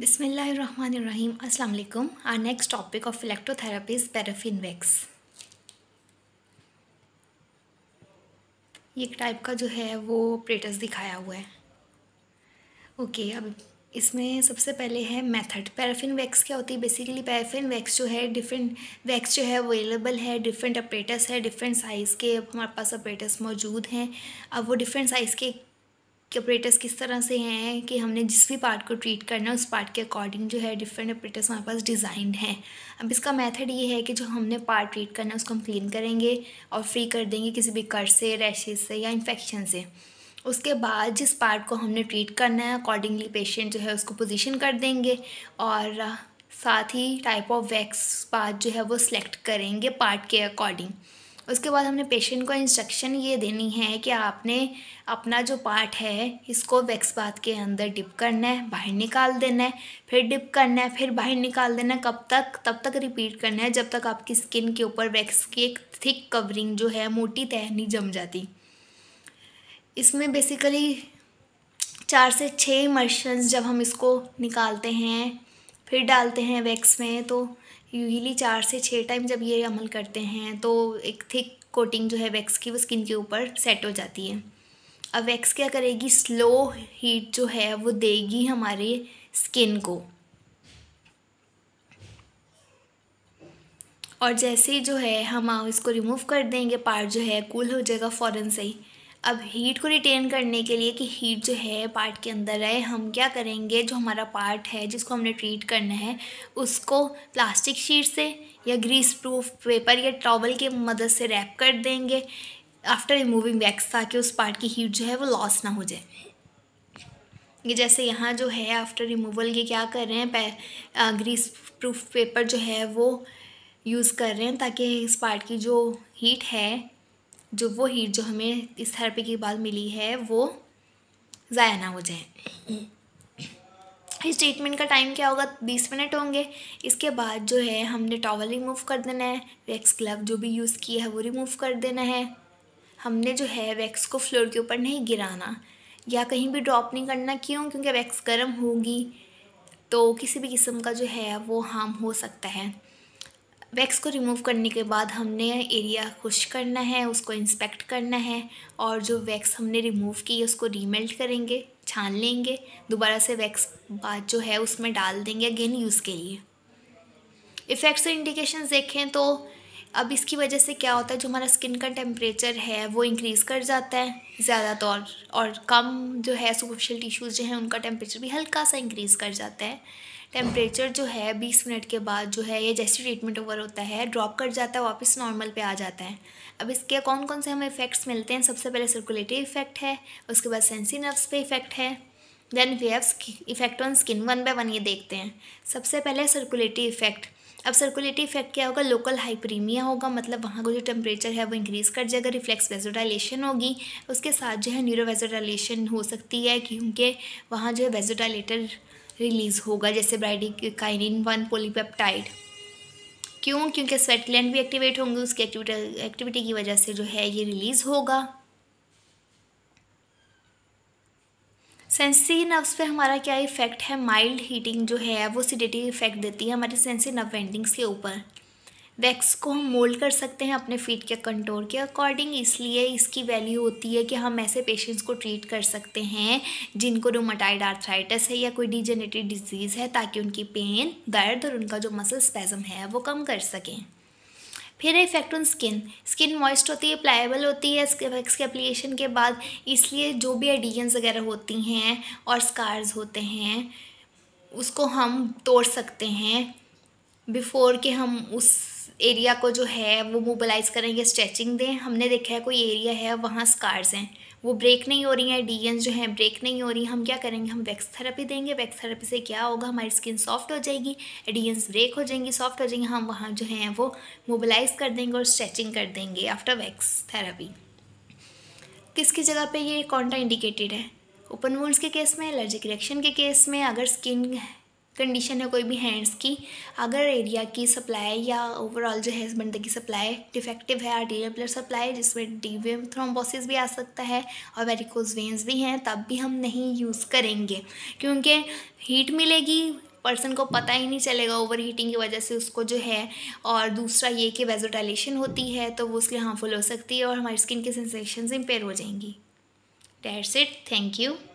बिस्मिल्लाहिर्रहमानिर्रहीम। अस्सलाम वालेकुम। Our next topic of electrotherapy is paraffin wax. ये एक टाइप का जो है वो ऑपरेटर्स दिखाया हुआ है। ओके, अब इसमें सबसे पहले है मेथड। पैराफिन वैक्स क्या होती है? बेसिकली पैराफिन वैक्स जो है डिफरेंट वैक्स जो है अवेलेबल है, डिफरेंट ऑपरेटर्स है, डिफरेंट साइज़ के हमारे पास ऑपरेटर्स मौजूद हैं। अब वो डिफरेंट साइज़ के ऑपरेटर्स किस तरह से हैं कि हमने जिस भी पार्ट को ट्रीट करना है उस पार्ट के अकॉर्डिंग जो है डिफरेंट ऑपरेटर्स हमारे पास डिज़ाइंड हैं। अब इसका मेथड ये है कि जो हमने पार्ट ट्रीट करना है उसको हम क्लीन करेंगे और फ्री कर देंगे किसी भी कट से, रैशेज से या इन्फेक्शन से। उसके बाद जिस पार्ट को हमने ट्रीट करना है अकॉर्डिंगली पेशेंट जो है उसको पोजीशन कर देंगे और साथ ही टाइप ऑफ वैक्स पार्ट जो है वो सिलेक्ट करेंगे पार्ट के अकॉर्डिंग। उसके बाद हमने पेशेंट को इंस्ट्रक्शन ये देनी है कि आपने अपना जो पार्ट है इसको वैक्स बाथ के अंदर डिप करना है, बाहर निकाल देना है, फिर डिप करना है, फिर बाहर निकाल देना है। कब तक? तब तक रिपीट करना है जब तक आपकी स्किन के ऊपर वैक्स की एक थिक कवरिंग जो है मोटी तह नहीं जम जाती। इसमें बेसिकली 4 से 6 इमर्शंस जब हम इसको निकालते हैं फिर डालते हैं वैक्स में, तो यूजुअली 4 से 6 टाइम जब ये अमल करते हैं तो एक थिक कोटिंग जो है वैक्स की वो स्किन के ऊपर सेट हो जाती है। अब वैक्स क्या करेगी? स्लो हीट जो है वो देगी हमारे स्किन को, और जैसे ही जो है हम इसको रिमूव कर देंगे पार्ट जो है कूल हो जाएगा फ़ौरन से ही। अब हीट को रिटेन करने के लिए कि हीट जो है पार्ट के अंदर रहे, हम क्या करेंगे, जो हमारा पार्ट है जिसको हमने ट्रीट करना है उसको प्लास्टिक शीट से या ग्रीस प्रूफ पेपर या टॉवल की मदद से रैप कर देंगे आफ्टर रिमूविंग वैक्स, ताकि उस पार्ट की हीट जो है वो लॉस ना हो जाए। ये जैसे यहाँ जो है आफ्टर रिमूवल ये क्या कर रहे हैं, ग्रीस प्रूफ पेपर जो है वो यूज़ कर रहे हैं ताकि इस पार्ट की जो हीट है, वो हीट जो हमें इस थेरेपी के बाद मिली है वो ज़ाया ना हो जाए। इस ट्रीटमेंट का टाइम क्या होगा? 20 मिनट होंगे। इसके बाद जो है हमने टॉवल रिमूव कर देना है, वैक्स ग्लव जो भी यूज़ किया है वो रिमूव कर देना है। हमने जो है वैक्स को फ्लोर के ऊपर नहीं गिराना या कहीं भी ड्रॉप नहीं करना। क्यों? क्योंकि वैक्स गर्म होगी तो किसी भी किस्म का जो है वो हार्म हो सकता है। वैक्स को रिमूव करने के बाद हमने एरिया खुश करना है, उसको इंस्पेक्ट करना है और जो वैक्स हमने रिमूव की है उसको रीमेल्ट करेंगे, छान लेंगे, दोबारा से वैक्स बाद जो है उसमें डाल देंगे अगेन यूज़ के लिए। इफ़ेक्ट्स और इंडिकेशंस देखें तो अब इसकी वजह से क्या होता है, जो हमारा स्किन का टेम्परेचर है वो इंक्रीज़ कर जाता है ज़्यादातर, और कम जो है सुपरफिशियल टिश्यूज़ जो हैं उनका टेम्परेचर भी हल्का सा इंक्रीज़ कर जाता है। टेम्परेचर जो है 20 मिनट के बाद जो है ये जैसे ट्रीटमेंट ओवर होता है ड्रॉप कर जाता है, वापस नॉर्मल पे आ जाता है। अब इसके कौन कौन से हमें इफ़ेक्ट्स मिलते हैं? सबसे पहले सर्कुलेटरी इफ़ेक्ट है, उसके बाद सेंसी नर्व्स पे इफ़ेक्ट है, then we have effect on skin. One by one ये देखते हैं। सबसे पहले सर्कुलेटरी इफ़ेक्ट। अब सर्कुलेटरी इफेक्ट क्या होगा? लोकल हाइपरीमिया होगा, मतलब वहाँ का जो टेम्परेचर है वो इंक्रीज़ कर जाएगा, रिफ्लेक्स वेजोडाइलेशन होगी, उसके साथ जो है न्यूरो वेजोडाइलेशन हो सकती है क्योंकि वहाँ जो है वेजोडाइलेटर रिलीज़ होगा जैसे ब्राइडिकाइनिन 1 पॉलीपेप्टाइड। क्यों? क्योंकि स्वेट ग्लैंड भी एक्टिवेट होंगे, उसकी एक्टिविटी की वजह से जो है ये रिलीज़ होगा। सेंसिटिव नर्व्स पे हमारा क्या इफ़ेक्ट है? माइल्ड हीटिंग जो है वो सिडेटिव इफ़ेक्ट देती है हमारे सेंसिटिव नर्व एंडिंग्स के ऊपर। वैक्स को हम मोल्ड कर सकते हैं अपने फीट के कंटोर के अकॉर्डिंग, इसलिए इसकी वैल्यू होती है कि हम ऐसे पेशेंट्स को ट्रीट कर सकते हैं जिनको रूमेटॉइड आर्थराइटिस है या कोई डिजेनरेटिव डिजीज़ है, ताकि उनकी पेन, दर्द और उनका जो मसल स्पैज़म है वो कम कर सकें। फिर effect on skin. Skin moist होती है, प्लाएबल होती है वैक्स के एप्लीकेशन के बाद, इसलिए जो भी एडिशंस वगैरह होती हैं और स्कार्स होते हैं उसको हम तोड़ सकते हैं बिफ़ोर कि हम उस एरिया को जो है वो मोबिलाइज़ करें या स्ट्रेचिंग दें। हमने देखा है कोई एरिया है वहाँ स्कार्स हैं, वो ब्रेक नहीं हो रही हैं, एडिशंस जो हैं ब्रेक नहीं हो रही, हम क्या करेंगे? हम वैक्स थेरेपी देंगे। वैक्स थेरेपी से क्या होगा? हमारी स्किन सॉफ्ट हो जाएगी, एडिशंस ब्रेक हो जाएंगी, सॉफ्ट हो जाएंगी, हम वहाँ जो हैं वो मोबिलाइज़ कर देंगे और स्ट्रेचिंग कर देंगे आफ्टर वैक्स थेरेपी। किसकी जगह पे ये कॉन्ट्रा इंडिकेटेड है? ओपन वुंड्स के केस में, एलर्जिक रिएक्शन के केस में, अगर स्किन कंडीशन है कोई भी हैंड्स की, अगर एरिया की सप्लाई या ओवरऑल जो है इस बंदे की सप्लाई डिफेक्टिव है, आर्टीरियल ब्लड सप्लाई जिसमें डीप वेन थ्रोम्बोसिस भी आ सकता है और वेरिकोज वेन्स भी हैं, तब भी हम नहीं यूज़ करेंगे क्योंकि हीट मिलेगी, पर्सन को पता ही नहीं चलेगा ओवर हीटिंग की वजह से उसको जो है। और दूसरा ये कि वेज़ोडाइलेशन होती है तो वो उसके लिए हार्मफुल हो सकती है और हमारी स्किन की सेंसेशंस इम्पेयर हो जाएंगी। That's it, thank you.